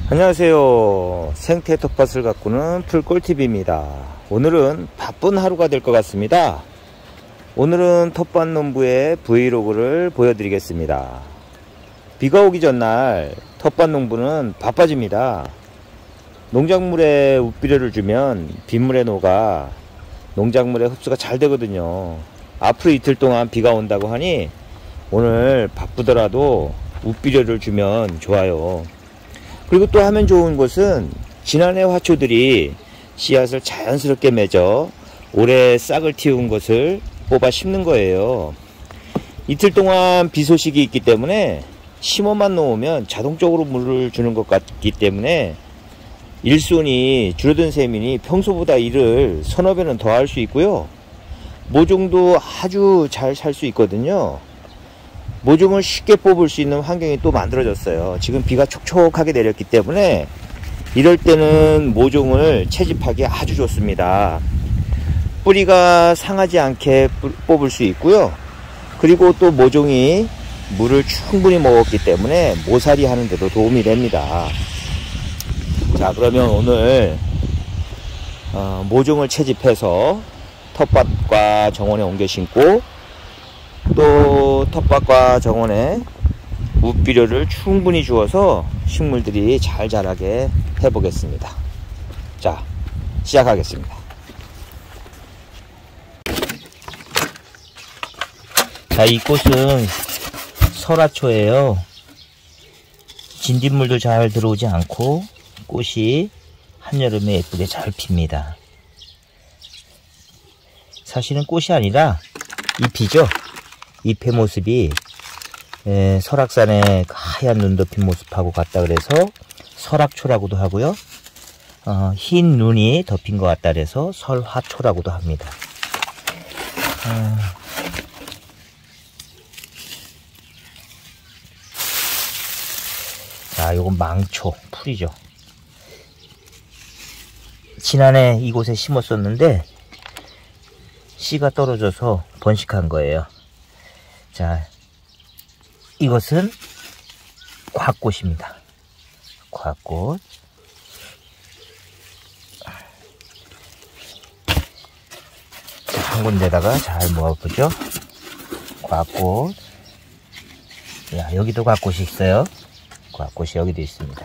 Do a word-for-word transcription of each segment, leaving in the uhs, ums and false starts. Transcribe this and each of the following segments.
안녕하세요. 생태 텃밭을 가꾸는 풀꿀팁입니다. 오늘은 바쁜 하루가 될 것 같습니다. 오늘은 텃밭 농부의 브이로그를 보여드리겠습니다. 비가 오기 전날 텃밭 농부는 바빠집니다. 농작물에 웃비료를 주면 빗물에 녹아 농작물의 흡수가 잘 되거든요. 앞으로 이틀 동안 비가 온다고 하니 오늘 바쁘더라도 웃비료를 주면 좋아요. 그리고 또 하면 좋은 것은 지난해 화초들이 씨앗을 자연스럽게 맺어 올해 싹을 틔운 것을 뽑아 심는 거예요. 이틀 동안 비 소식이 있기 때문에 심어만 놓으면 자동적으로 물을 주는 것 같기 때문에 일손이 줄어든 셈이니 평소보다 일을 서너 배는 더 할 수 있고요. 모종도 아주 잘 살 수 있거든요. 모종을 쉽게 뽑을 수 있는 환경이 또 만들어졌어요. 지금 비가 촉촉하게 내렸기 때문에 이럴 때는 모종을 채집하기 아주 좋습니다. 뿌리가 상하지 않게 뽑을 수 있고요. 그리고 또 모종이 물을 충분히 먹었기 때문에 모살이 하는 데도 도움이 됩니다. 자, 그러면 오늘 어, 모종을 채집해서 텃밭과 정원에 옮겨 심고 또 텃밭과 정원에 웃비료를 충분히 주어서 식물들이 잘 자라게 해보겠습니다. 자, 시작하겠습니다. 자, 이 꽃은 설화초예요. 진딧물도 잘 들어오지 않고 꽃이 한여름에 예쁘게 잘 핍니다. 사실은 꽃이 아니라 잎이죠. 잎의 모습이 에, 설악산의 하얀 눈 덮인 모습하고 같다 그래서 설악초라고도 하고요. 어, 흰 눈이 덮인 것 같다 그래서 설화초라고도 합니다. 어, 자, 요건 망초 풀이죠. 지난해 이곳에 심었었는데 씨가 떨어져서 번식한 거예요. 자, 이것은 과꽃입니다. 과꽃. 자, 한 군데다가 잘 모아보죠. 과꽃. 야, 여기도 과꽃이 있어요. 과꽃이 여기도 있습니다.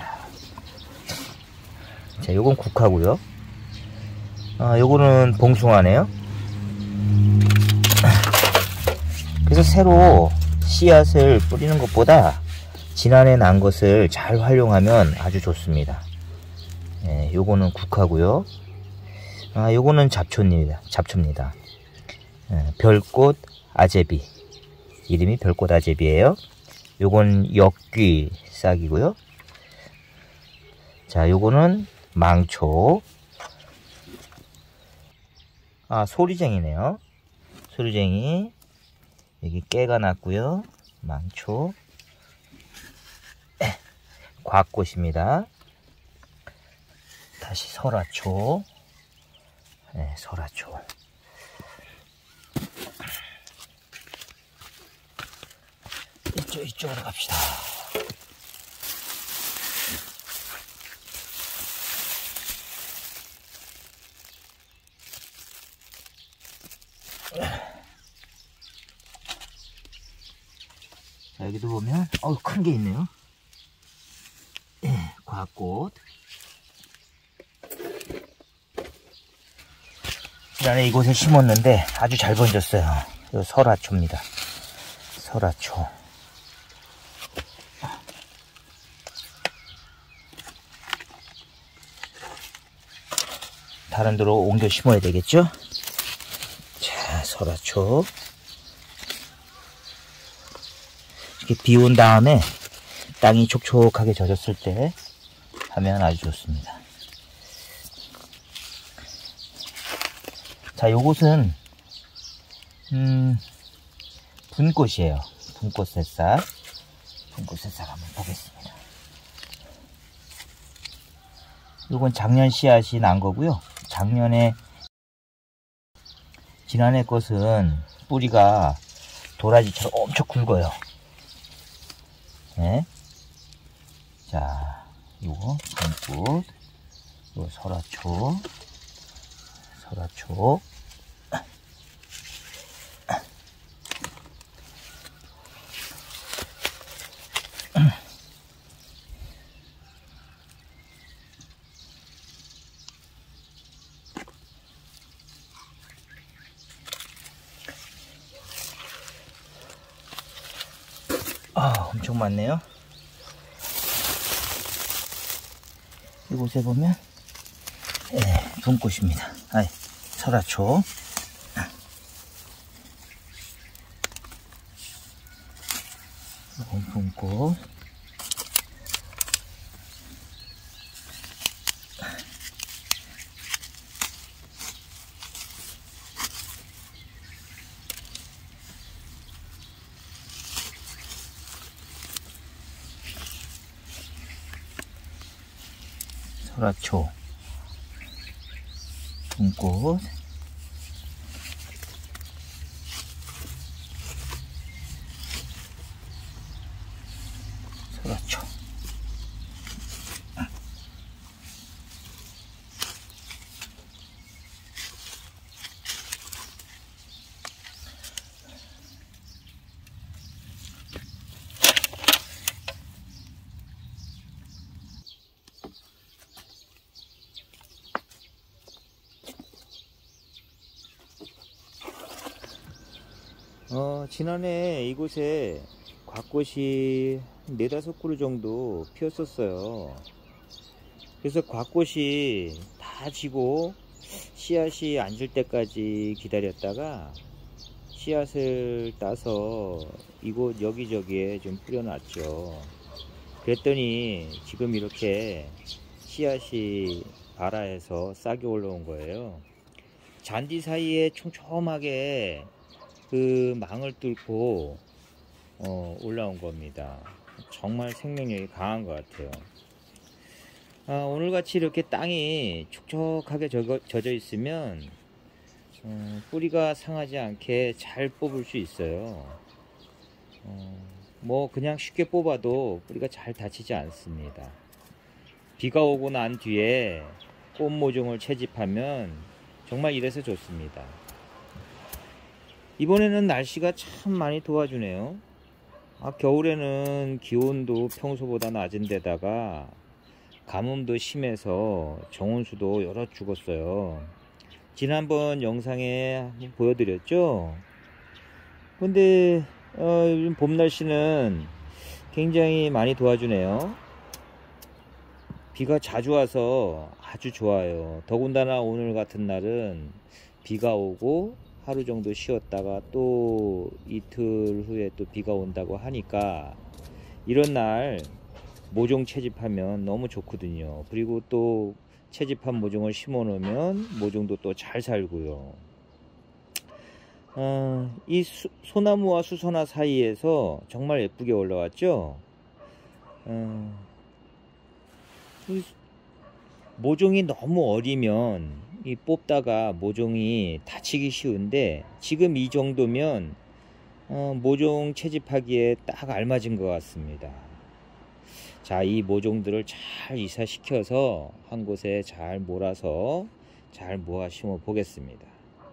자, 요건 국화고요. 아, 요거는 봉숭아네요. 그래서 새로 씨앗을 뿌리는 것보다 지난해 난 것을 잘 활용하면 아주 좋습니다. 예, 요거는 국화고요. 아, 요거는 잡초입니다. 잡초입니다. 예, 별꽃 아제비. 이름이 별꽃 아제비예요. 요건 역귀 싹이고요. 자, 요거는 망초. 아, 소리쟁이네요. 소리쟁이. 여기 깨가 났고요. 망초. 과꽃입니다. 다시 설화초. 네, 설화초. 이쪽, 이쪽으로 갑시다. 자, 여기도 보면 어우, 큰 게 있네요. 예, 과꽃. 지난해 이곳에 심었는데 아주 잘 번졌어요. 이거 설화초입니다. 설화초. 다른 데로 옮겨 심어야 되겠죠? 자, 설화초. 이렇게 비 온 다음에 땅이 촉촉하게 젖었을 때 하면 아주 좋습니다. 자, 요것은 음, 분꽃이에요. 분꽃 새싹. 분꽃 새싹 한번 보겠습니다. 요건 작년 씨앗이 난 거고요. 작년에 지난해 것은 뿌리가 도라지처럼 엄청 굵어요. 네. 자, 요거 봄꽃, 요 설화초, 설화초. 아, 엄청 많네요. 이곳에 보면 예, 봄꽃입니다. 아이, 설화초. 봄꽃. 설화초, 봄꽃, 설화초. 어, 지난해 이곳에 곽꽃이 네다섯 그루 정도 피었었어요. 그래서 곽꽃이 다 지고 씨앗이 앉을 때까지 기다렸다가 씨앗을 따서 이곳 여기저기에 좀 뿌려놨죠. 그랬더니 지금 이렇게 씨앗이 발아해서 싹이 올라온 거예요. 잔디 사이에 촘촘하게 그 망을 뚫고 어, 올라온 겁니다. 정말 생명력이 강한 것 같아요. 아, 오늘같이 이렇게 땅이 촉촉하게 젖어, 젖어 있으면 어, 뿌리가 상하지 않게 잘 뽑을 수 있어요. 어, 뭐 그냥 쉽게 뽑아도 뿌리가 잘 닫히지 않습니다. 비가 오고 난 뒤에 꽃 모종을 채집하면 정말 이래서 좋습니다. 이번에는 날씨가 참 많이 도와주네요. 아, 겨울에는 기온도 평소보다 낮은 데다가 가뭄도 심해서 정원수도 여러 죽었어요. 지난번 영상에 보여드렸죠. 근데 어, 요즘 봄 날씨는 굉장히 많이 도와주네요. 비가 자주 와서 아주 좋아요. 더군다나 오늘 같은 날은 비가 오고 하루 정도 쉬었다가 또 이틀 후에 또 비가 온다고 하니까 이런 날 모종 채집하면 너무 좋거든요. 그리고 또 채집한 모종을 심어 놓으면 모종도 또 잘 살고요. 어, 이 수, 소나무와 수선화 사이에서 정말 예쁘게 올라왔죠. 어, 모종이 너무 어리면 이 뽑다가 모종이 다치기 쉬운데 지금 이 정도면 어, 모종 채집하기에 딱 알맞은 것 같습니다. 자, 이 모종들을 잘 이사시켜서 한 곳에 잘 몰아서 잘 모아 심어 보겠습니다.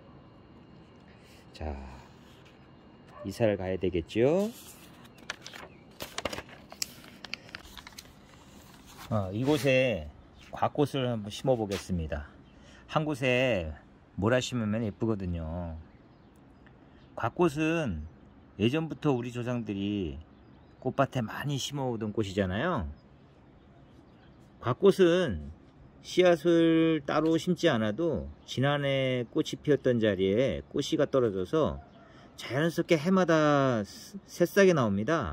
자, 이사를 가야 되겠죠. 어, 이곳에 곽꽃을 한번 심어 보겠습니다. 한 곳에 몰아 심으면 예쁘거든요. 곽꽃은 예전부터 우리 조상들이 꽃밭에 많이 심어 오던 꽃이잖아요. 곽꽃은 씨앗을 따로 심지 않아도 지난해 꽃이 피었던 자리에 꽃씨가 떨어져서 자연스럽게 해마다 새싹이 나옵니다.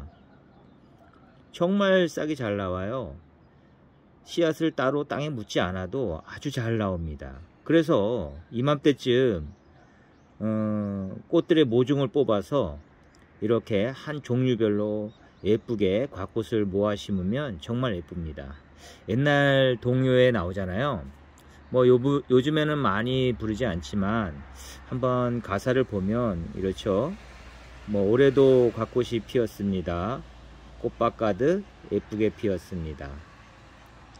정말 싹이 잘 나와요. 씨앗을 따로 땅에 묻지 않아도 아주 잘 나옵니다. 그래서 이맘때쯤 어, 꽃들의 모종을 뽑아서 이렇게 한 종류별로 예쁘게 곽꽃을 모아 심으면 정말 예쁩니다. 옛날 동요에 나오잖아요. 뭐 요, 요즘에는 많이 부르지 않지만 한번 가사를 보면 이렇죠. 뭐 올해도 곽꽃이 피었습니다. 꽃밭 가득 예쁘게 피었습니다.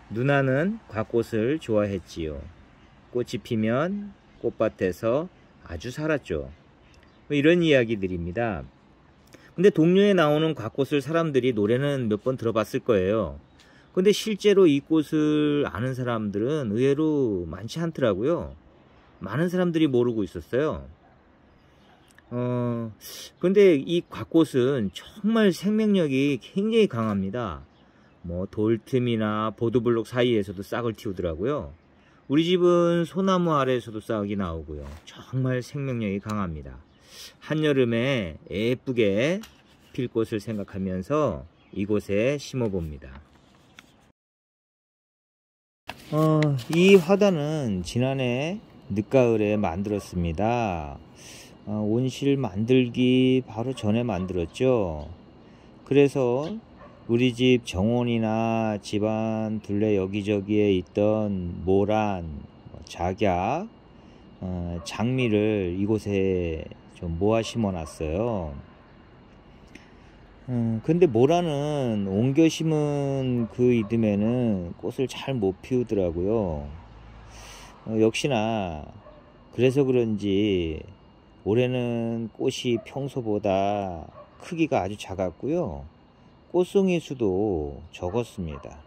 누나는 곽꽃을 좋아했지요. 꽃이 피면 꽃밭에서 아주 살았죠. 뭐 이런 이야기들입니다. 근데 동료에 나오는 곽꽃을 사람들이 노래는 몇 번 들어봤을 거예요. 근데 실제로 이 꽃을 아는 사람들은 의외로 많지 않더라고요. 많은 사람들이 모르고 있었어요. 어, 근데 이 곽꽃은 정말 생명력이 굉장히 강합니다. 뭐 돌틈이나 보도블록 사이에서도 싹을 틔우더라고요. 우리 집은 소나무 아래에서도 싹이 나오고요. 정말 생명력이 강합니다. 한여름에 예쁘게 필 꽃을 생각하면서 이곳에 심어봅니다. 어, 이 화단은 지난해 늦가을에 만들었습니다. 어, 온실 만들기 바로 전에 만들었죠. 그래서 우리 집 정원이나 집안 둘레 여기저기에 있던 모란, 작약, 어, 장미를 이곳에 좀 모아 심어 놨어요. 음, 근데 모란은 옮겨 심은 그 이듬해는 꽃을 잘 못 피우더라고요. 어, 역시나 그래서 그런지 올해는 꽃이 평소보다 크기가 아주 작았고요. 꽃송이 수도 적었습니다.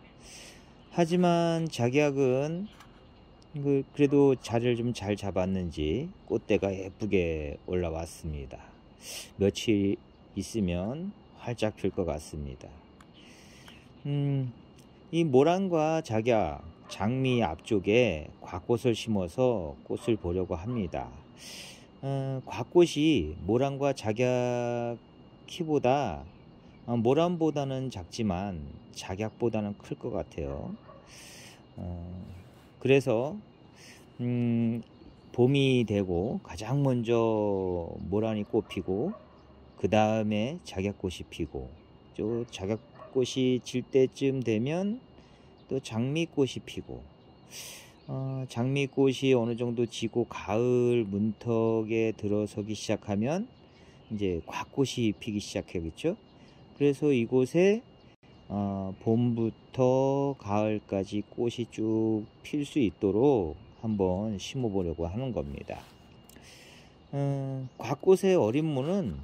하지만 작약은 그 그래도 자리를 좀 잘 잡았는지 꽃대가 예쁘게 올라왔습니다. 며칠 있으면 활짝 필 것 같습니다. 음, 이 모란과 작약, 장미 앞쪽에 곽꽃을 심어서 꽃을 보려고 합니다. 어, 곽꽃이 모란과 작약 키보다 어, 모란보다는 작지만 작약보다는 클 것 같아요. 어, 그래서 음, 봄이 되고 가장 먼저 모란이 꽃피고 그 다음에 작약꽃이 피고 또 작약꽃이 질 때쯤 되면 또 장미꽃이 피고 어, 장미꽃이 어느 정도 지고 가을 문턱에 들어서기 시작하면 이제 곽꽃이 피기 시작하겠죠. 그래서 이곳에 어, 봄부터 가을까지 꽃이 쭉 필 수 있도록 한번 심어 보려고 하는 겁니다. 어, 곽꽃의 어린 무는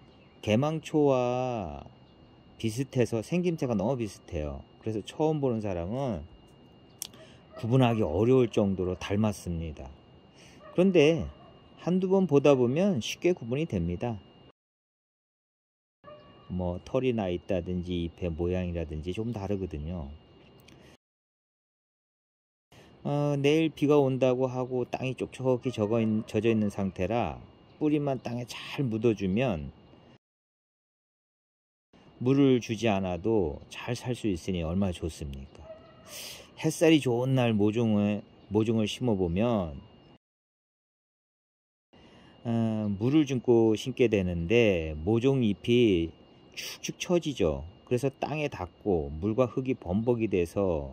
개망초와 비슷해서 생김새가 너무 비슷해요. 그래서 처음 보는 사람은 구분하기 어려울 정도로 닮았습니다. 그런데 한두 번 보다 보면 쉽게 구분이 됩니다. 뭐 털이 나 있다든지 잎의 모양이라든지 좀 다르거든요. 어, 내일 비가 온다고 하고 땅이 촉촉히 젖어 있는 상태라 뿌리만 땅에 잘 묻어주면 물을 주지 않아도 잘 살 수 있으니 얼마나 좋습니까? 햇살이 좋은 날 모종을, 모종을 심어보면 어, 물을 줍고 심게 되는데 모종 잎이 축축 처지죠. 그래서 땅에 닿고 물과 흙이 범벅이 돼서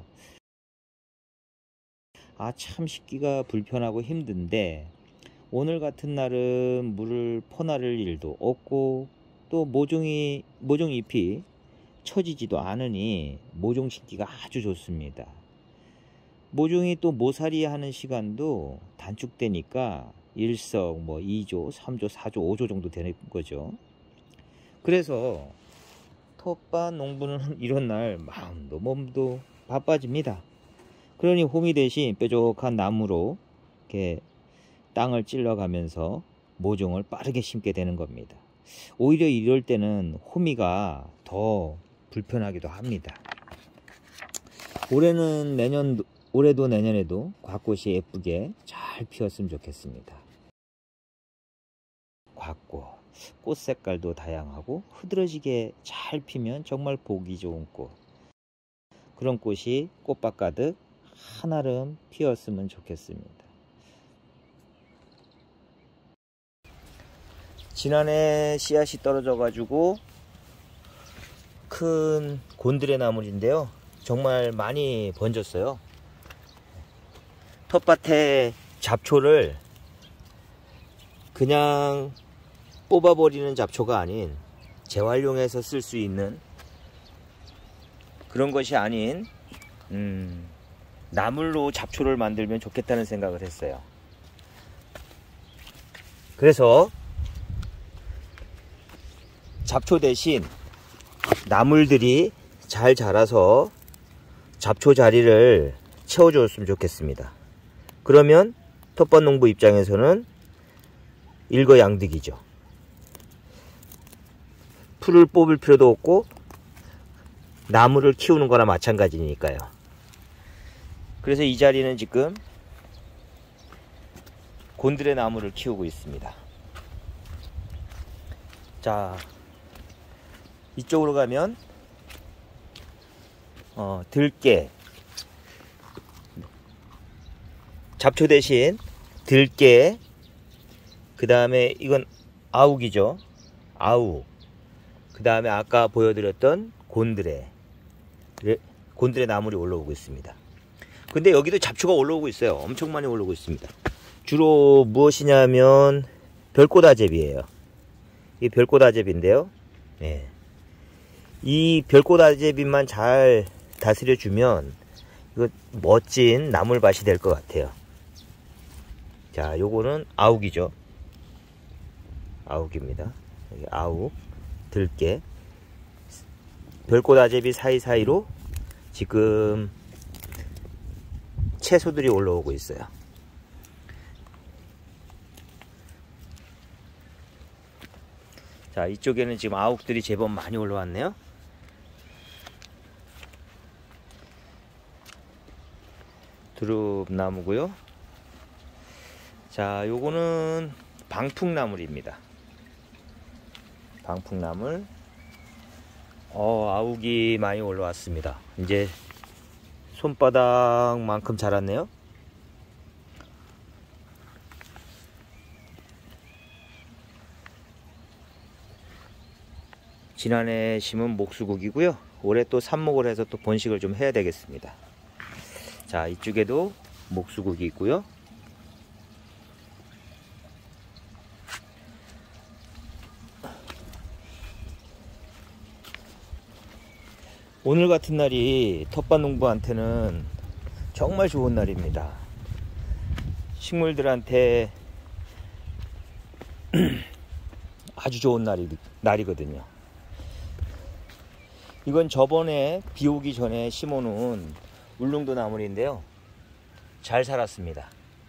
아, 참 심기가 불편하고 힘든데 오늘 같은 날은 물을 퍼나를 일도 없고 또 모종이 모종 잎이 처지지도 않으니 모종 심기가 아주 좋습니다. 모종이 또 모살이 하는 시간도 단축되니까 일석, 뭐 이조, 삼조, 사조, 오조 정도 되는 거죠. 그래서 텃밭 농부는 이런 날 마음도 몸도 바빠집니다. 그러니 호미 대신 뾰족한 나무로 이렇게 땅을 찔러가면서 모종을 빠르게 심게 되는 겁니다. 오히려 이럴 때는 호미가 더 불편하기도 합니다. 올해는 내년, 올해도 내년에도 곽꽃이 예쁘게 잘 피었으면 좋겠습니다. 곽꽃, 꽃 색깔도 다양하고 흐드러지게 잘 피면 정말 보기 좋은 꽃. 그런 꽃이 꽃밭 가득 한아름 피었으면 좋겠습니다. 지난해 씨앗이 떨어져 가지고 큰 곤드레 나물인데요, 정말 많이 번졌어요. 텃밭에 잡초를 그냥 뽑아버리는 잡초가 아닌 재활용해서 쓸 수 있는 그런 것이 아닌 음, 나물로 잡초를 만들면 좋겠다는 생각을 했어요. 그래서 잡초 대신 나물들이 잘 자라서 잡초 자리를 채워줬으면 좋겠습니다. 그러면 텃밭 농부 입장에서는 일거양득이죠. 풀을 뽑을 필요도 없고 나무를 키우는 거나 마찬가지니까요. 그래서 이 자리는 지금 곤드레 나무를 키우고 있습니다. 자, 이쪽으로 가면 어, 들깨, 잡초 대신 들깨, 그 다음에 이건 아욱이죠. 아욱. 그 다음에 아까 보여드렸던 곤드레, 곤드레 나물이 올라오고 있습니다. 근데 여기도 잡초가 올라오고 있어요. 엄청 많이 올라오고 있습니다. 주로 무엇이냐면 별꽃아제비예요. 이 별꽃아제비인데요. 네. 이 별꽃아제비만 잘 다스려주면 이거 멋진 나물밭이 될 것 같아요. 자, 요거는 아욱이죠. 아욱입니다. 여기 아욱, 들깨, 별꽃아제비 사이사이로 지금 채소들이 올라오고 있어요. 자, 이쪽에는 지금 아욱들이 제법 많이 올라왔네요. 두릅나무고요. 자, 요거는 방풍나물입니다. 방풍나물. 어, 아욱이 많이 올라왔습니다. 이제 손바닥만큼 자랐네요. 지난해 심은 목수국이고요. 올해 또 삽목을 해서 또 번식을 좀 해야 되겠습니다. 자, 이쪽에도 목수국이 있고요. 오늘 같은 날이 텃밭 농부한테는 정말 좋은 날입니다. 식물들한테 아주 좋은 날이, 날이거든요. 이건 저번에 비 오기 전에 심어놓은 울릉도 나물인데요. 잘 자랐습니다.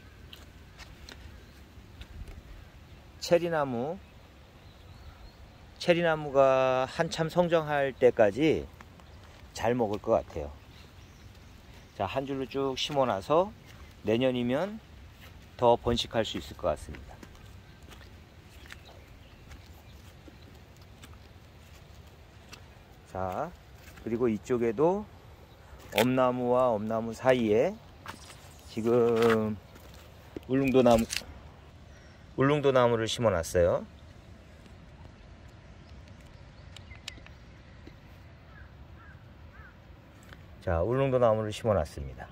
체리나무, 체리나무가 한참 성장할 때까지 잘 먹을 것 같아요. 자, 한 줄로 쭉 심어놔서 내년이면 더 번식할 수 있을 것 같습니다. 자, 그리고 이쪽에도 엄나무와 엄나무 사이에 지금 울릉도 나무, 울릉도 나무를 심어 놨어요. 자, 울릉도 나무를 심어 놨습니다.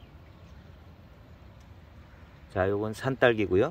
자, 요건 산딸기고요.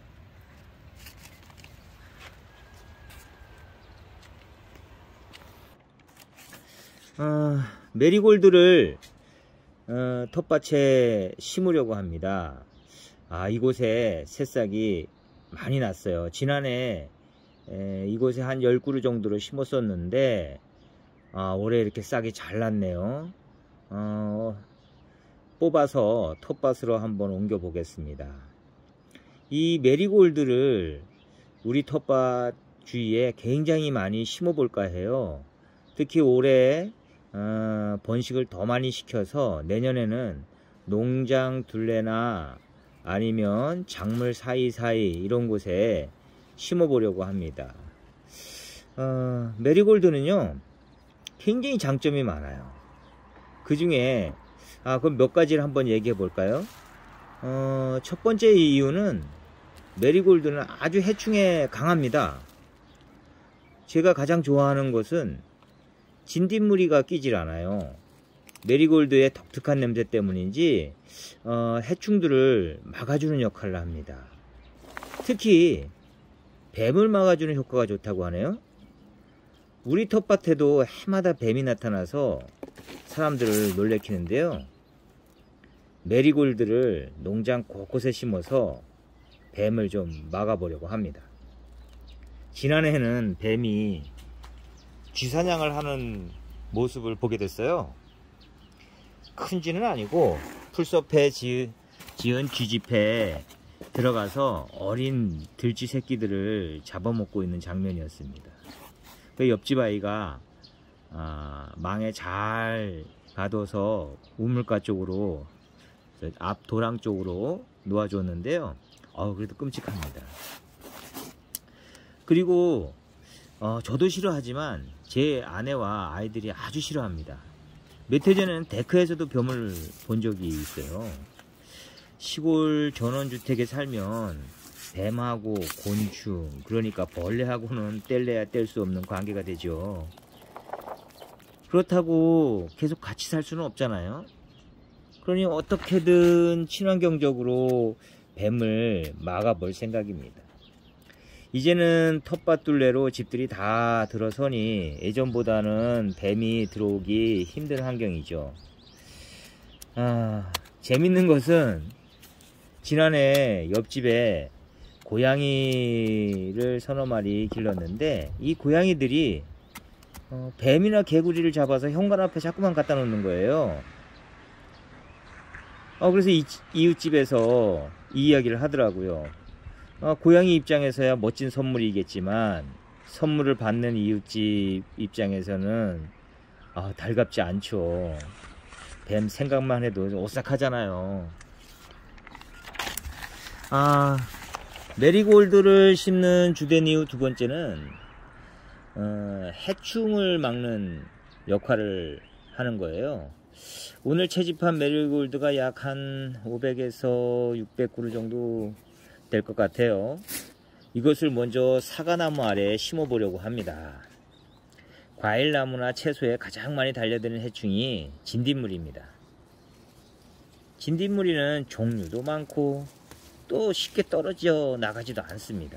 어, 메리골드를 어, 텃밭에 심으려고 합니다. 아, 이곳에 새싹이 많이 났어요. 지난해 에, 이곳에 한 열 그루 정도를 심었었는데 아, 올해 이렇게 싹이 잘 났네요. 어, 뽑아서 텃밭으로 한번 옮겨 보겠습니다. 이 메리골드를 우리 텃밭 주위에 굉장히 많이 심어 볼까 해요. 특히 올해 어, 번식을 더 많이 시켜서 내년에는 농장 둘레나 아니면 작물 사이사이 이런 곳에 심어 보려고 합니다. 어, 메리골드는요 굉장히 장점이 많아요. 그 중에 아, 그럼 몇 가지를 한번 얘기해 볼까요? 어, 첫 번째 이유는 메리골드는 아주 해충에 강합니다. 제가 가장 좋아하는 것은 진딧무리가 끼질 않아요. 메리골드의 독특한 냄새 때문인지 어, 해충들을 막아주는 역할을 합니다. 특히 뱀을 막아주는 효과가 좋다고 하네요. 우리 텃밭에도 해마다 뱀이 나타나서 사람들을 놀래키는데요. 메리골드를 농장 곳곳에 심어서 뱀을 좀 막아보려고 합니다. 지난해에는 뱀이 쥐사냥을 하는 모습을 보게 됐어요. 큰 쥐는 아니고 풀숲에 지은 쥐집에 들어가서 어린 들쥐 새끼들을 잡아먹고 있는 장면이었습니다. 그 옆집 아이가 아, 망에 잘 가둬서 우물가 쪽으로 앞 도랑 쪽으로 놓아줬는데요. 어, 그래도 끔찍합니다. 그리고 어, 저도 싫어하지만 제 아내와 아이들이 아주 싫어합니다. 몇 해 전에는 데크에서도 뱀을 본 적이 있어요. 시골 전원주택에 살면 뱀하고 곤충, 그러니까 벌레하고는 뗄래야 뗄 수 없는 관계가 되죠. 그렇다고 계속 같이 살 수는 없잖아요. 그러니 어떻게든 친환경적으로 뱀을 막아볼 생각입니다. 이제는 텃밭둘레로 집들이 다 들어서니 예전보다는 뱀이 들어오기 힘든 환경이죠. 아, 재밌는 것은 지난해 옆집에 고양이를 서너 마리 길렀는데 이 고양이들이 어, 뱀이나 개구리를 잡아서 현관 앞에 자꾸만 갖다 놓는 거예요. 어, 그래서 이, 이웃집에서 이 이야기를 하더라고요. 어, 고양이 입장에서야 멋진 선물이겠지만 선물을 받는 이웃집 입장에서는 아, 달갑지 않죠. 뱀 생각만 해도 오싹하잖아요. 아, 메리골드를 심는 주된 이유 두 번째는 어, 해충을 막는 역할을 하는 거예요. 오늘 채집한 메리골드가 약 한 오백에서 육백 그루 정도 될 것 같아요. 이것을 먼저 사과나무 아래에 심어 보려고 합니다. 과일나무나 채소에 가장 많이 달려드는 해충이 진딧물입니다. 진딧물이는 종류도 많고 또 쉽게 떨어져 나가지도 않습니다.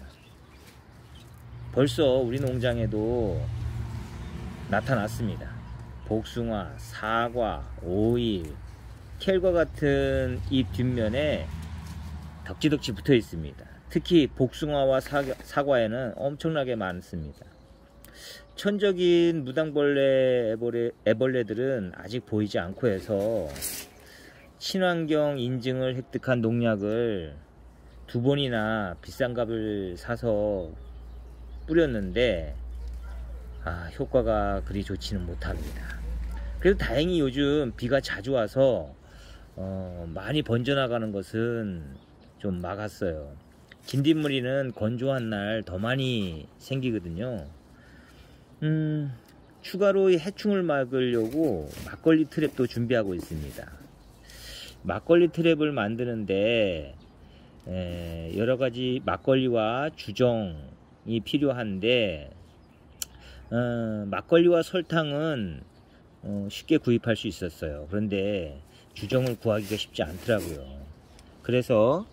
벌써 우리 농장에도 나타났습니다. 복숭아, 사과, 오일, 켈과 같은 잎 뒷면에 덕지덕지 붙어 있습니다. 특히 복숭아와 사과, 사과에는 엄청나게 많습니다. 천적인 무당벌레 애벌레, 애벌레들은 아직 보이지 않고 해서 친환경 인증을 획득한 농약을 두 번이나 비싼 값을 사서 뿌렸는데 아, 효과가 그리 좋지는 못합니다. 그래도 다행히 요즘 비가 자주 와서 어, 많이 번져나가는 것은 좀 막았어요. 진딧물이는 건조한 날 더 많이 생기거든요. 음, 추가로 해충을 막으려고 막걸리 트랩도 준비하고 있습니다. 막걸리 트랩을 만드는데 에, 여러가지 막걸리와 주정이 필요한데 어, 막걸리와 설탕은 어, 쉽게 구입할 수 있었어요. 그런데 주정을 구하기가 쉽지 않더라고요. 그래서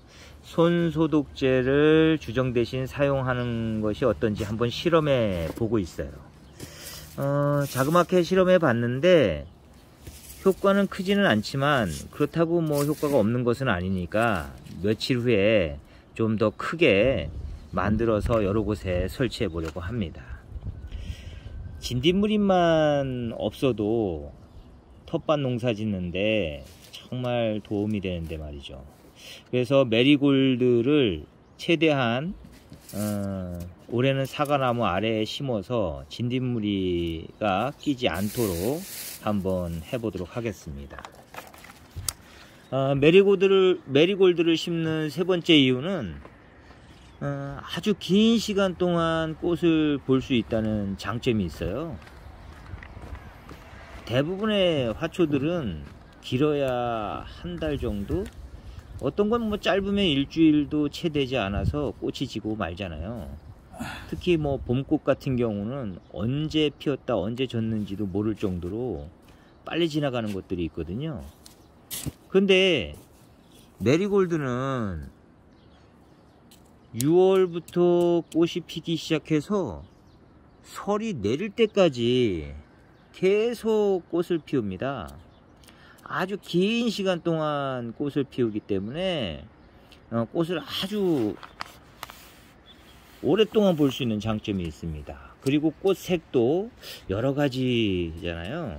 손소독제를 주정 대신 사용하는 것이 어떤지 한번 실험해 보고 있어요. 어, 자그맣게 실험해 봤는데 효과는 크지는 않지만 그렇다고 뭐 효과가 없는 것은 아니니까 며칠 후에 좀 더 크게 만들어서 여러 곳에 설치해 보려고 합니다. 진딧물잎만 없어도 텃밭 농사 짓는데 정말 도움이 되는데 말이죠. 그래서 메리골드를 최대한 어, 올해는 사과나무 아래에 심어서 진딧물이가 끼지 않도록 한번 해보도록 하겠습니다. 어, 메리골드를, 메리골드를 심는 세 번째 이유는 어, 아주 긴 시간 동안 꽃을 볼 수 있다는 장점이 있어요. 대부분의 화초들은 길어야 한 달 정도? 어떤 건 뭐 짧으면 일주일도 채 되지 않아서 꽃이 지고 말잖아요. 특히 뭐 봄꽃 같은 경우는 언제 피었다 언제 졌는지도 모를 정도로 빨리 지나가는 것들이 있거든요. 근데 메리골드는 유월부터 꽃이 피기 시작해서 설이 내릴 때까지 계속 꽃을 피웁니다. 아주 긴 시간 동안 꽃을 피우기 때문에 어, 꽃을 아주 오랫동안 볼 수 있는 장점이 있습니다. 그리고 꽃 색도 여러 가지잖아요.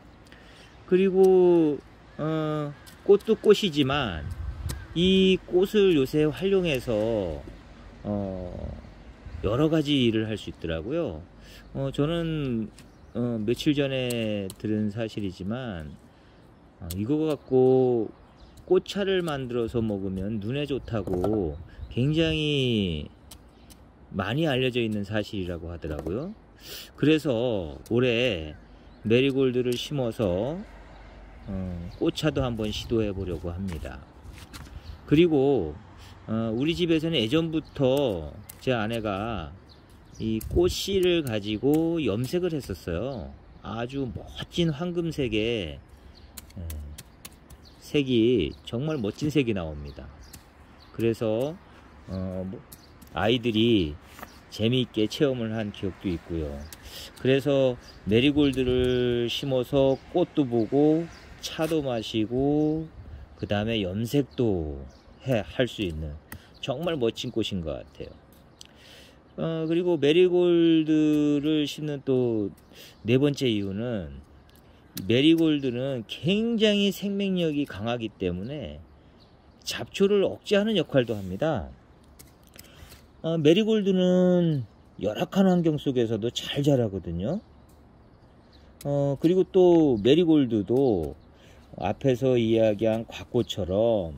그리고 어, 꽃도 꽃이지만 이 꽃을 요새 활용해서 어, 여러 가지 일을 할 수 있더라고요. 어, 저는 어, 며칠 전에 들은 사실이지만 어, 이거 갖고 꽃차를 만들어서 먹으면 눈에 좋다고 굉장히 많이 알려져 있는 사실이라고 하더라고요. 그래서 올해 메리골드를 심어서 어, 꽃차도 한번 시도해 보려고 합니다. 그리고 어, 우리 집에서는 예전부터 제 아내가 이 꽃씨를 가지고 염색을 했었어요. 아주 멋진 황금색의 에, 색이 정말 멋진 색이 나옵니다. 그래서 어, 뭐, 아이들이 재미있게 체험을 한 기억도 있고요. 그래서 메리골드를 심어서 꽃도 보고 차도 마시고 그 다음에 염색도 할 수 있는 정말 멋진 꽃인 것 같아요. 어, 그리고 메리골드를 심는 또 네 번째 이유는 메리골드는 굉장히 생명력이 강하기 때문에 잡초를 억제하는 역할도 합니다. 어, 메리골드는 열악한 환경 속에서도 잘 자라거든요. 어, 그리고 또 메리골드도 앞에서 이야기한 곽꽃처럼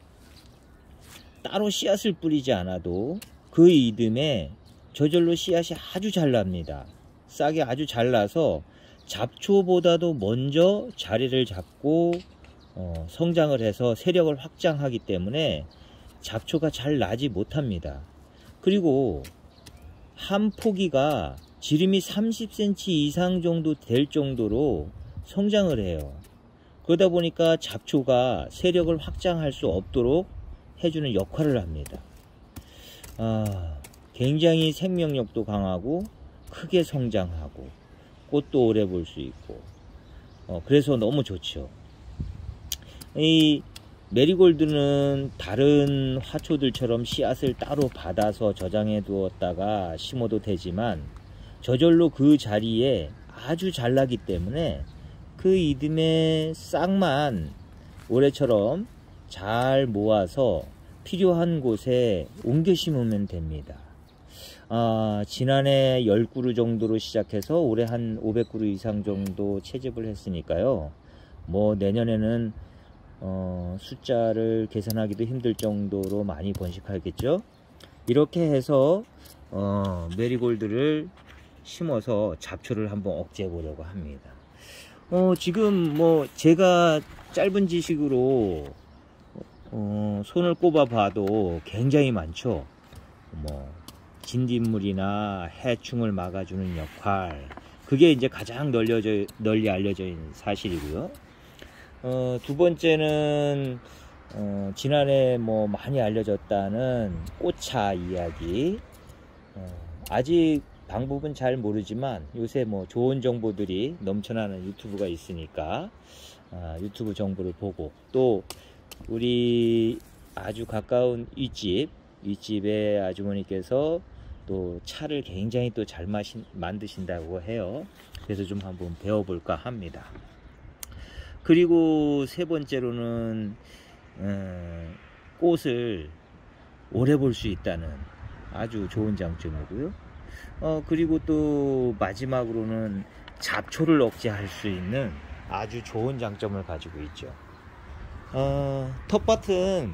따로 씨앗을 뿌리지 않아도 그 이듬해 저절로 씨앗이 아주 잘 납니다. 싹이 아주 잘 나서 잡초보다도 먼저 자리를 잡고 어, 성장을 해서 세력을 확장하기 때문에 잡초가 잘 나지 못합니다. 그리고 한 포기가 지름이 삼십 센티미터 이상 정도 될 정도로 성장을 해요. 그러다 보니까 잡초가 세력을 확장할 수 없도록 해주는 역할을 합니다. 아, 굉장히 생명력도 강하고 크게 성장하고 꽃도 오래 볼 수 있고 어, 그래서 너무 좋죠. 이 메리골드는 다른 화초들처럼 씨앗을 따로 받아서 저장해 두었다가 심어도 되지만 저절로 그 자리에 아주 잘 나기 때문에 그 이듬해 싹만 올해처럼 잘 모아서 필요한 곳에 옮겨 심으면 됩니다. 아, 지난해 열 그루 정도로 시작해서 올해 한 오백 그루 이상 정도 채집을 했으니까요. 뭐 내년에는 어, 숫자를 계산하기도 힘들 정도로 많이 번식하겠죠. 이렇게 해서 어, 메리골드를 심어서 잡초를 한번 억제해 보려고 합니다. 어, 지금 뭐 제가 짧은 지식으로 어, 손을 꼽아 봐도 굉장히 많죠. 뭐 진딧물이나 해충을 막아주는 역할, 그게 이제 가장 널려져, 널리 알려져 있는 사실이고요. 어, 두 번째는 어, 지난해 뭐 많이 알려졌다는 꽃차 이야기. 어, 아직 방법은 잘 모르지만 요새 뭐 좋은 정보들이 넘쳐나는 유튜브가 있으니까 어, 유튜브 정보를 보고, 또 우리 아주 가까운 윗집 윗집의 아주머니께서 또 차를 굉장히 또 잘 만드신다고 해요. 그래서 좀 한번 배워볼까 합니다. 그리고 세 번째로는 음, 꽃을 오래 볼 수 있다는 아주 좋은 장점이고요. 어, 그리고 또 마지막으로는 잡초를 억제할 수 있는 아주 좋은 장점을 가지고 있죠. 어, 텃밭은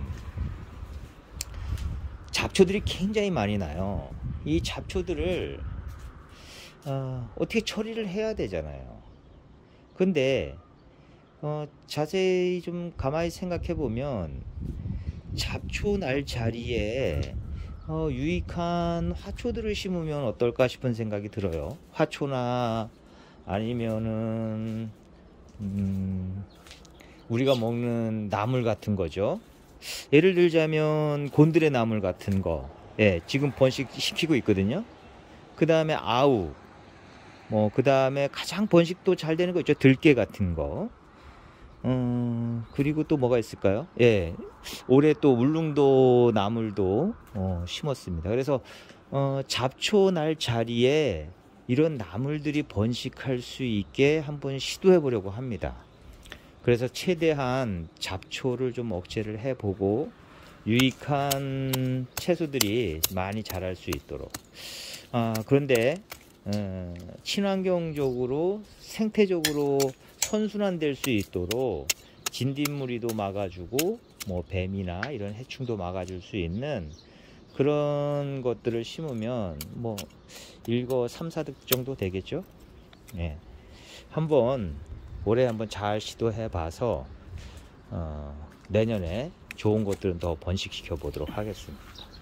잡초들이 굉장히 많이 나요. 이 잡초들을 어, 어떻게 처리를 해야 되잖아요. 근데 어, 자세히 좀 가만히 생각해 보면 잡초 날 자리에 어, 유익한 화초들을 심으면 어떨까 싶은 생각이 들어요. 화초나 아니면은 음, 우리가 먹는 나물 같은 거죠. 예를 들자면 곤드레 나물 같은 거, 예, 지금 번식 시키고 있거든요. 그 다음에 아우, 뭐 그 다음에 가장 번식도 잘 되는 거 있죠. 들깨 같은 거. 어, 그리고 또 뭐가 있을까요? 예, 올해 또 울릉도 나물도 어, 심었습니다. 그래서 어, 잡초 날 자리에 이런 나물들이 번식할 수 있게 한번 시도해 보려고 합니다. 그래서 최대한 잡초를 좀 억제를 해보고 유익한 채소들이 많이 자랄 수 있도록. 아, 그런데 어, 친환경적으로 생태적으로 선순환될 수 있도록 진딧물이도 막아주고 뭐 뱀이나 이런 해충도 막아줄 수 있는 그런 것들을 심으면 뭐 일거 삼사득 정도 되겠죠. 예. 한번 올해 한번 잘 시도해 봐서 어, 내년에 좋은 것들은 더 번식시켜 보도록 하겠습니다.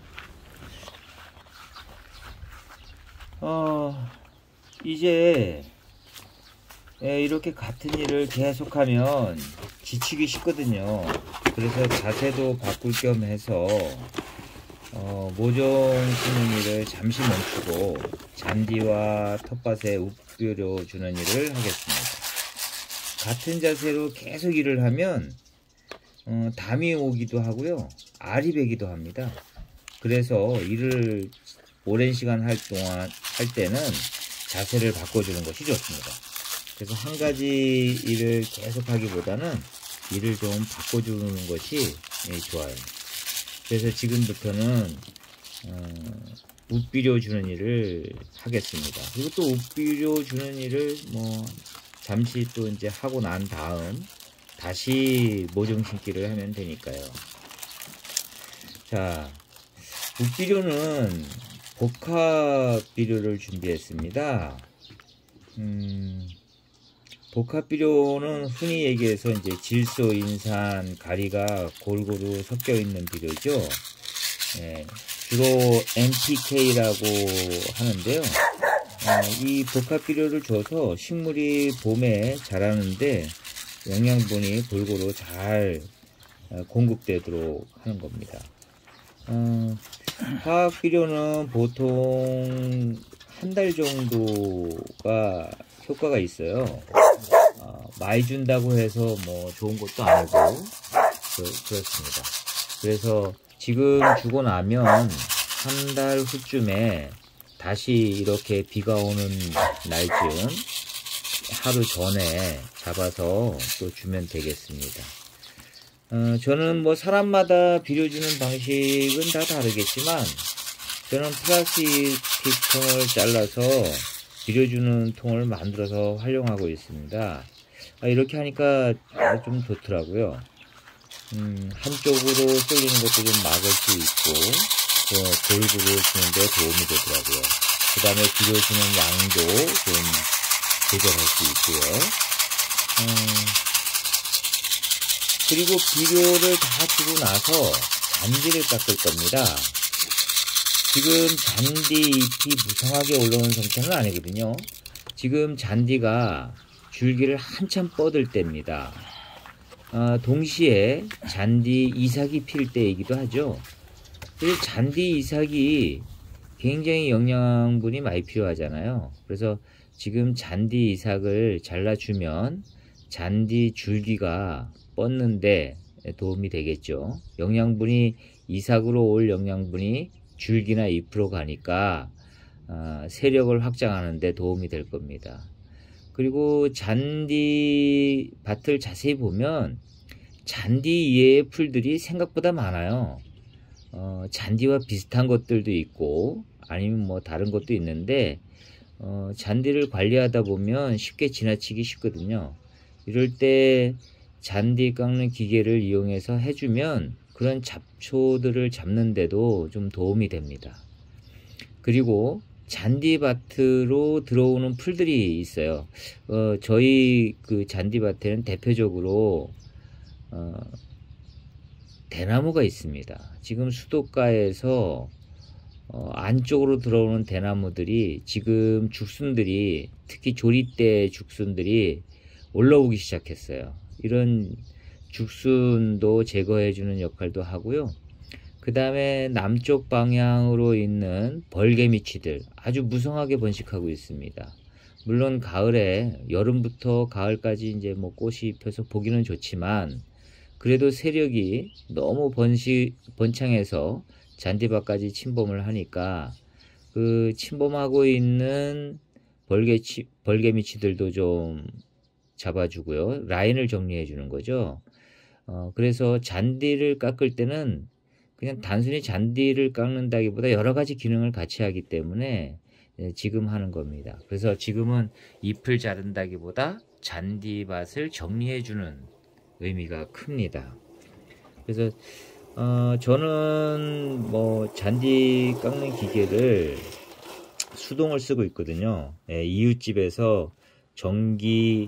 어, 이제 이렇게 같은 일을 계속하면 지치기 쉽거든요. 그래서 자세도 바꿀 겸 해서 어, 모종 심는 일을 잠시 멈추고 잔디와 텃밭에 웁비료 주는 일을 하겠습니다. 같은 자세로 계속 일을 하면 어, 담이 오기도 하고요, 알이 배기도 합니다. 그래서 일을 오랜 시간 할 동안 할 때는 자세를 바꿔주는 것이 좋습니다. 그래서 한 가지 일을 계속 하기보다는 일을 좀 바꿔주는 것이 좋아요. 그래서 지금부터는 어, 웁비료 주는 일을 하겠습니다. 그리고 또 웁비료 주는 일을 뭐 잠시 또 이제 하고 난 다음 다시 모종 심기를 하면 되니까요. 자, 웁비료는 복합비료를 준비했습니다. 음, 복합비료는 흔히 얘기해서 이제 질소, 인산, 가리가 골고루 섞여 있는 비료죠. 예, 주로 엔 피 케이라고 하는데요. 어, 이 복합비료를 줘서 식물이 봄에 자라는데 영양분이 골고루 잘 공급되도록 하는 겁니다. 어, 화학비료는 보통 한 달 정도가 효과가 있어요. 어, 많이 준다고 해서 뭐 좋은 것도 아니고 그, 그렇습니다. 그래서 지금 주고 나면 한 달 후쯤에 다시 이렇게 비가 오는 날쯤 하루 전에 잡아서 또 주면 되겠습니다. 어, 저는 뭐 사람마다 비료 주는 방식은 다 다르겠지만 저는 플라스틱 통을 잘라서 비료 주는 통을 만들어서 활용하고 있습니다. 아, 이렇게 하니까 좀 좋더라고요. 음, 한쪽으로 쏠리는 것도 좀 막을 수 있고 또 골고루 주는데 도움이 되더라고요. 그 다음에 비료 주는 양도 좀 조절할 수 있고요. 음, 그리고 비료를 다 주고 나서 잔디를 깎을 겁니다. 지금 잔디 잎이 무성하게 올라오는 상태는 아니거든요. 지금 잔디가 줄기를 한참 뻗을 때입니다. 어, 동시에 잔디 이삭이 필 때이기도 하죠. 그래서 잔디 이삭이 굉장히 영양분이 많이 필요하잖아요. 그래서 지금 잔디 이삭을 잘라주면 잔디 줄기가 뻗는데 도움이 되겠죠. 영양분이 이삭으로 올 영양분이 줄기나 잎으로 가니까 어, 세력을 확장하는 데 도움이 될 겁니다. 그리고 잔디 밭을 자세히 보면 잔디 이외의 풀들이 생각보다 많아요. 어, 잔디와 비슷한 것들도 있고 아니면 뭐 다른 것도 있는데 어, 잔디를 관리하다 보면 쉽게 지나치기 쉽거든요. 이럴 때 잔디 깎는 기계를 이용해서 해주면 그런 잡초들을 잡는데도 좀 도움이 됩니다. 그리고 잔디밭으로 들어오는 풀들이 있어요. 어, 저희 그 잔디밭에는 대표적으로 어, 대나무가 있습니다. 지금 수도가에서 어, 안쪽으로 들어오는 대나무들이 지금 죽순들이 특히 조리대 죽순들이 올라오기 시작했어요. 이런 죽순도 제거해주는 역할도 하고요. 그 다음에 남쪽 방향으로 있는 벌개미치들 아주 무성하게 번식하고 있습니다. 물론 가을에 여름부터 가을까지 이제 뭐 꽃이 펴서 보기는 좋지만 그래도 세력이 너무 번시, 번창해서 잔디밭까지 침범을 하니까 그 침범하고 있는 벌개치, 벌개미치들도 좀 잡아주고요. 라인을 정리해 주는 거죠. 어, 그래서 잔디를 깎을 때는 그냥 단순히 잔디를 깎는다기보다 여러 가지 기능을 같이 하기 때문에 지금 하는 겁니다. 그래서 지금은 잎을 자른다기보다 잔디밭을 정리해 주는 의미가 큽니다. 그래서 어, 저는 뭐 잔디 깎는 기계를 수동을 쓰고 있거든요. 예, 이웃집에서 전기로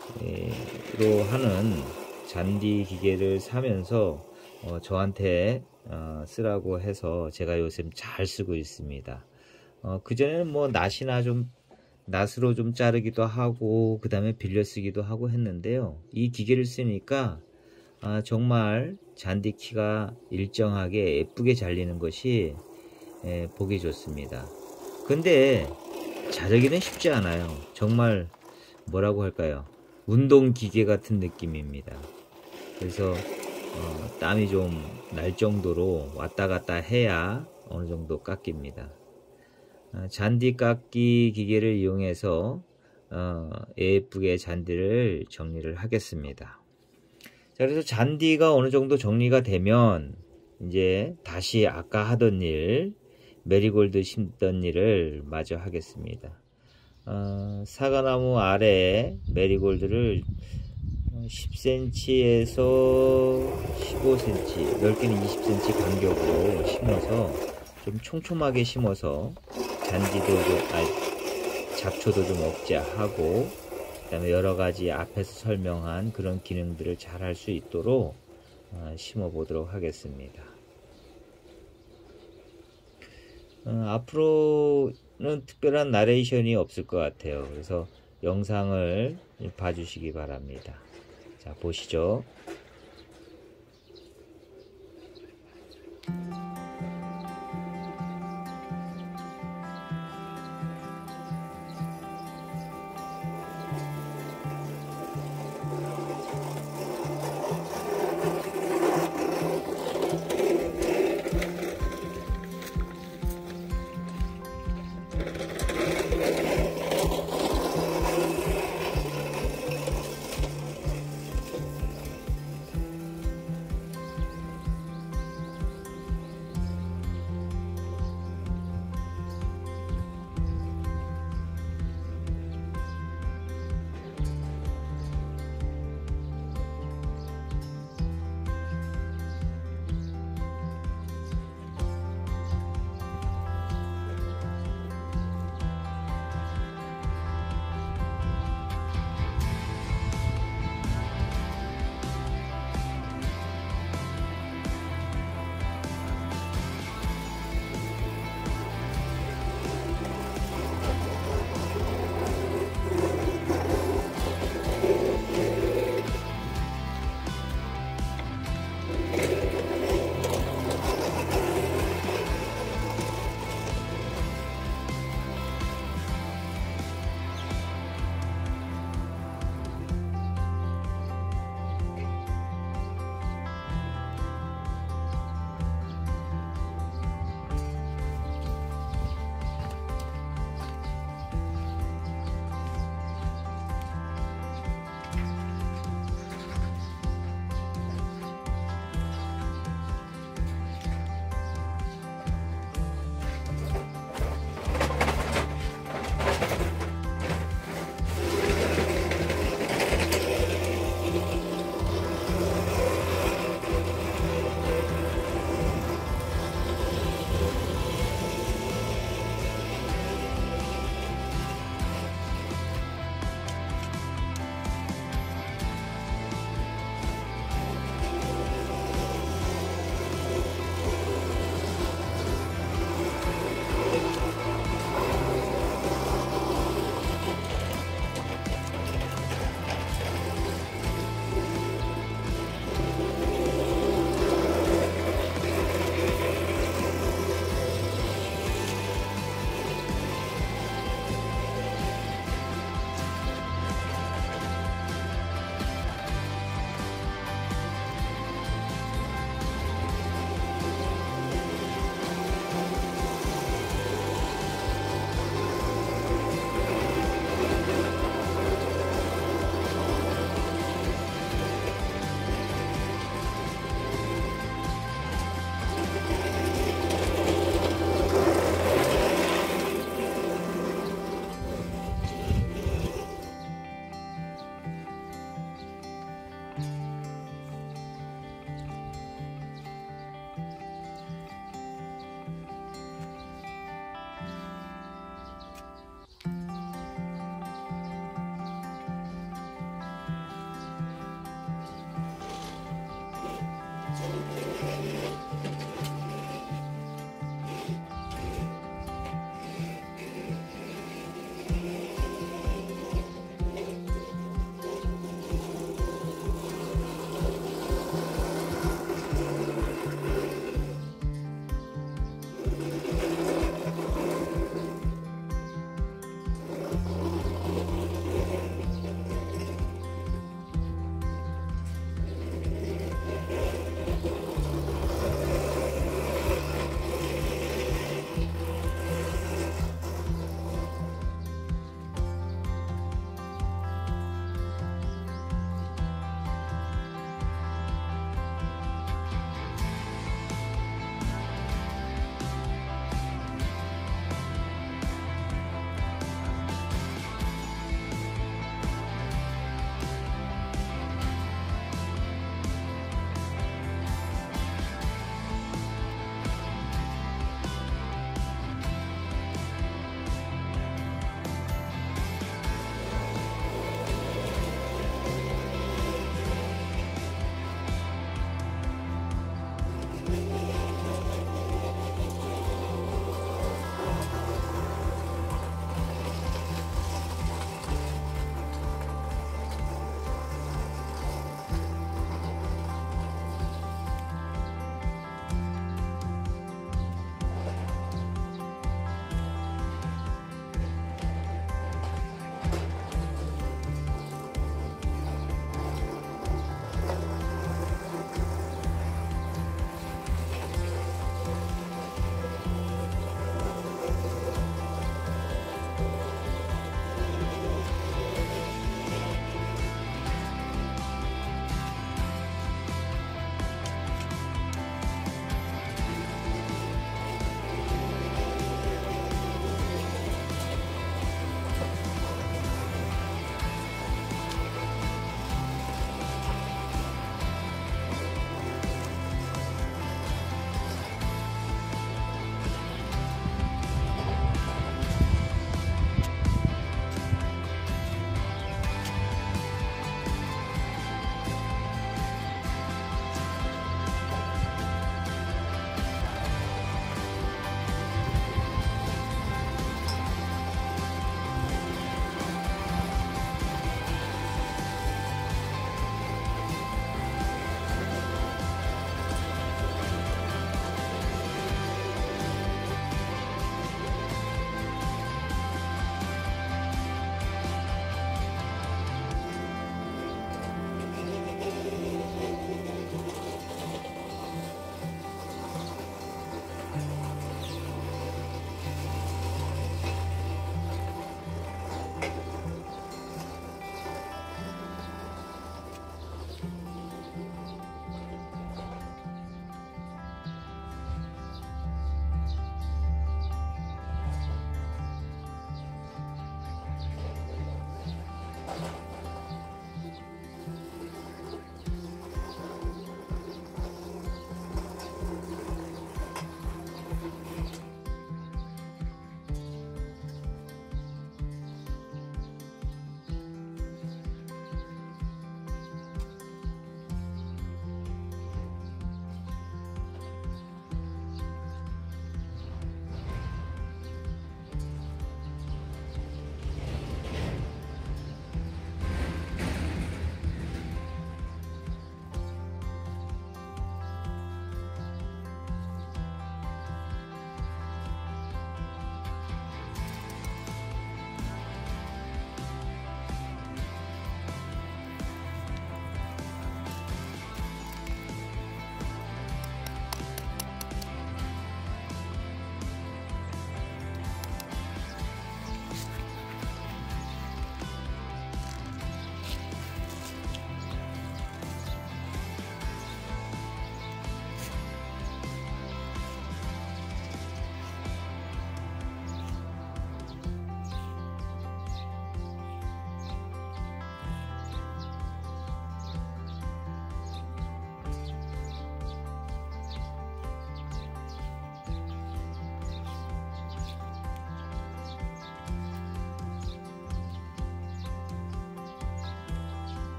하는 잔디 기계를 사면서 어, 저한테 어, 쓰라고 해서 제가 요즘 잘 쓰고 있습니다. 어, 그전에는 뭐 낫이나 좀 낫으로 좀 자르기도 하고 그 다음에 빌려 쓰기도 하고 했는데요. 이 기계를 쓰니까 아, 정말 잔디 키가 일정하게 예쁘게 잘리는 것이 예, 보기 좋습니다. 근데 자르기는 쉽지 않아요. 정말 뭐라고 할까요? 운동기계 같은 느낌입니다. 그래서 어, 땀이 좀 날 정도로 왔다 갔다 해야 어느 정도 깎입니다. 어, 잔디 깎기 기계를 이용해서 어, 예쁘게 잔디를 정리를 하겠습니다. 자, 그래서 잔디가 어느 정도 정리가 되면 이제 다시 아까 하던 일, 메리골드 심던 일을 마저 하겠습니다. 어, 사과나무 아래에 메리골드를 십 센티미터에서 십오 센티미터, 넓게는 이십 센티미터 간격으로 심어서 좀 촘촘하게 심어서 잔디도 좀, 아니, 잡초도 좀 억제하고 그 다음에 여러가지 앞에서 설명한 그런 기능들을 잘 할 수 있도록 어, 심어 보도록 하겠습니다. 어, 앞으로는 특별한 나레이션이 없을 것 같아요. 그래서 영상을 봐주시기 바랍니다. 자, 보시죠.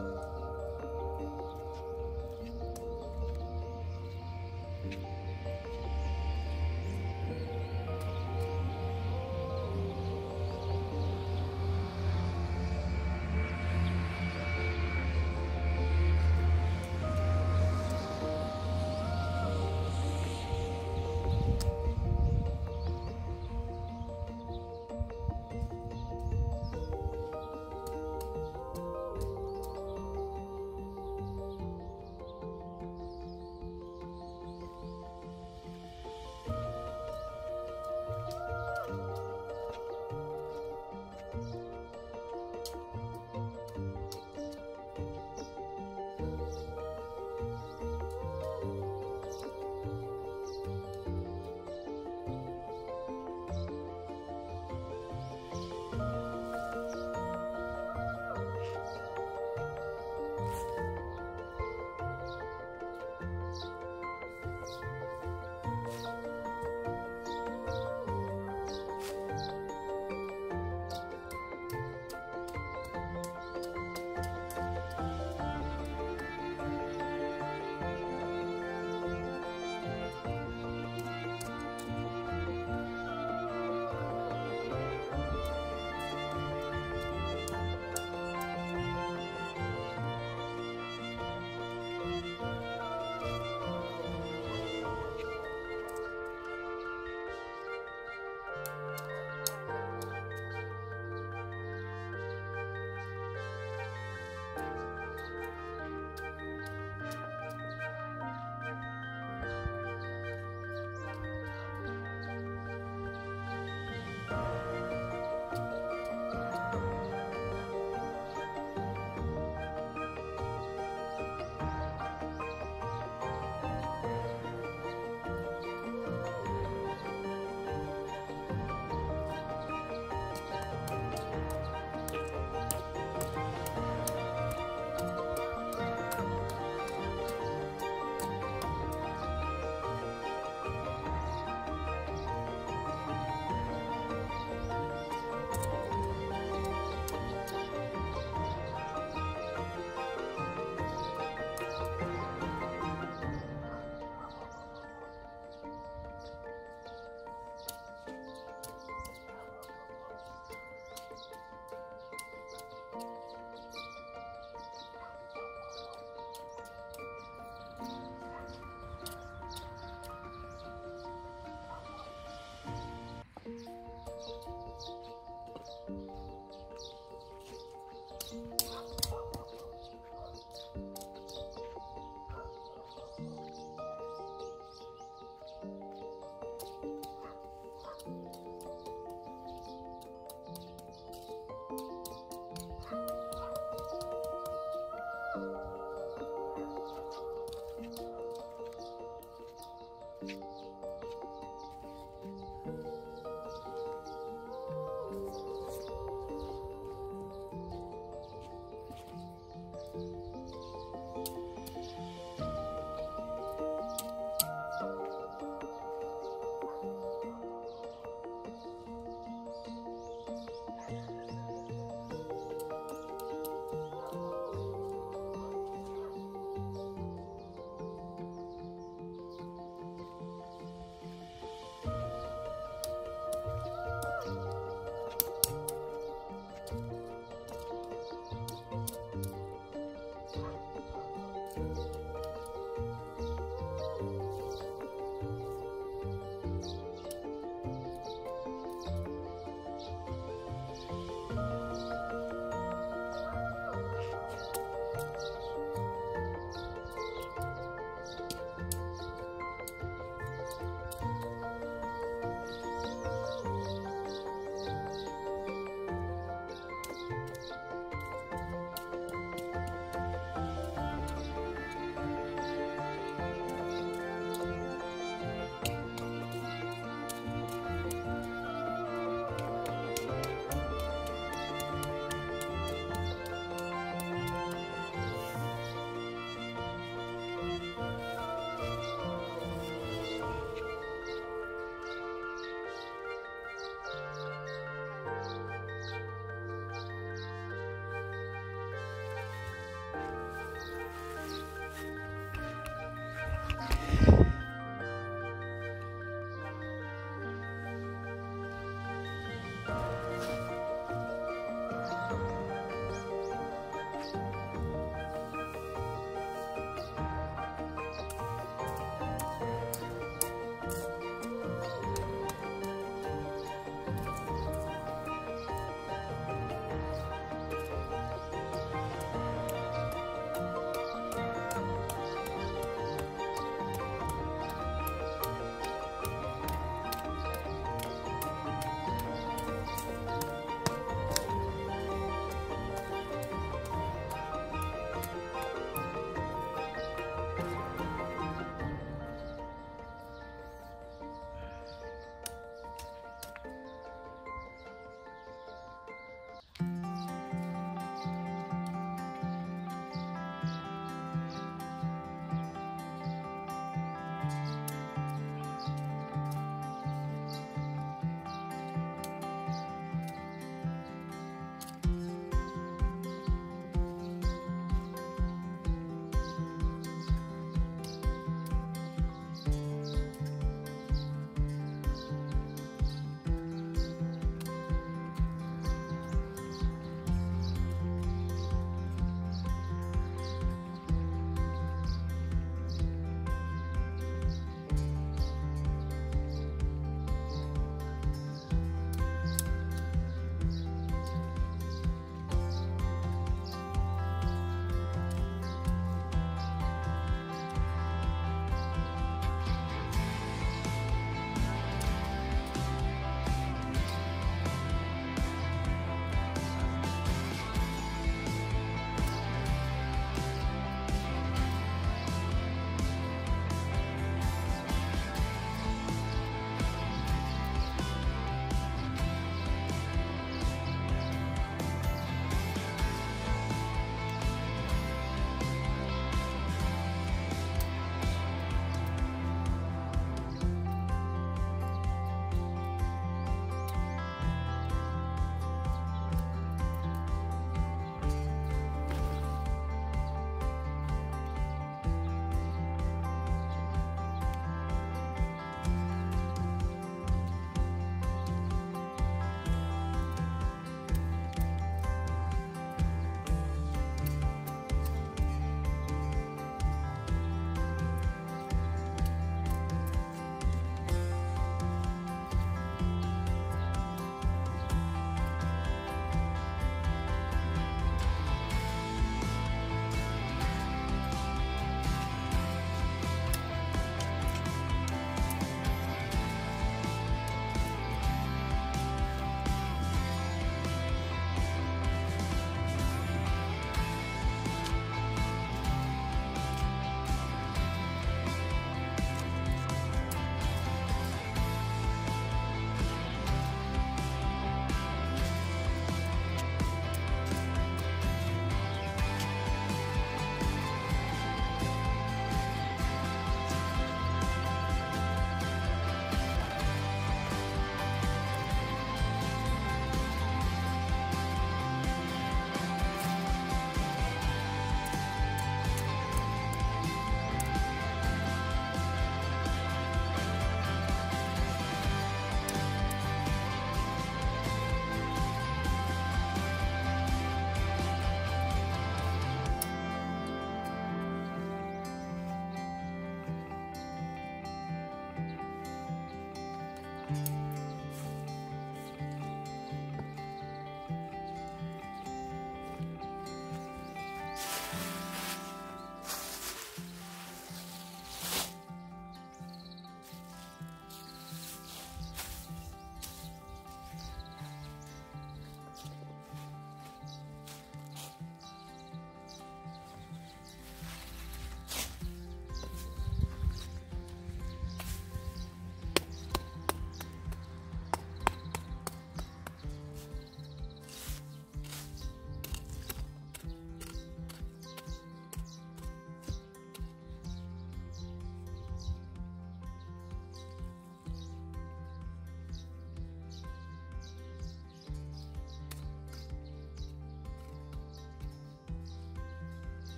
네.